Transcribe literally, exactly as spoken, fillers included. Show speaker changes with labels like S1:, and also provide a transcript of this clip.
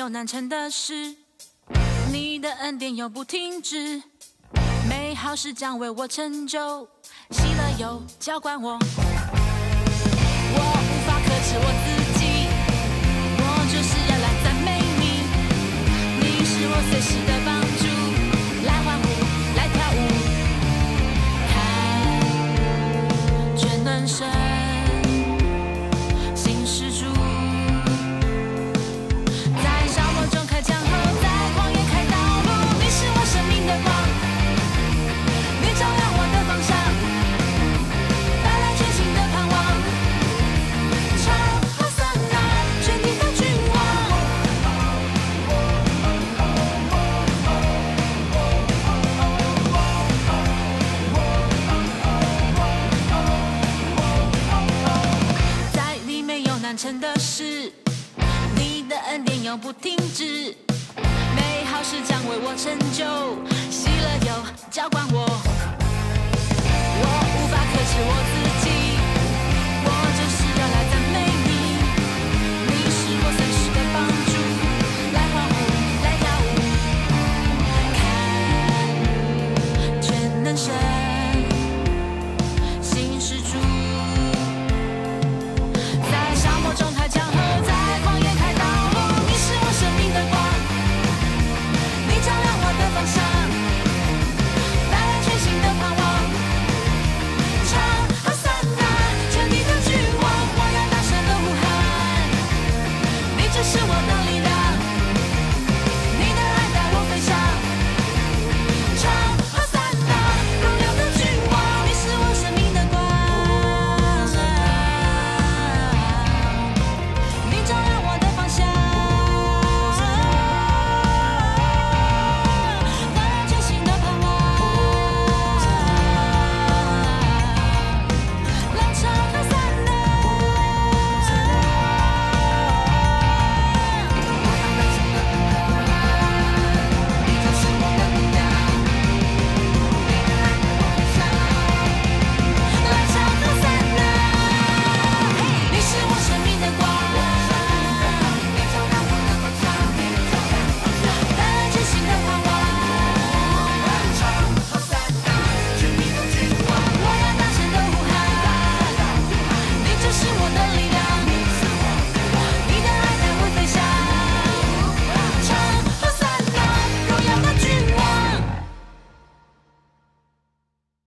S1: 有难成的事，你的恩典永不停止，美好事将为我成就，喜乐又浇灌我。我无法克制我自己，我就是要来赞美你，你是我随时的帮助，来欢呼，来跳舞，看全能神。 难成的事，你的恩典永不停止，美好事将为我成就，喜乐又浇灌我。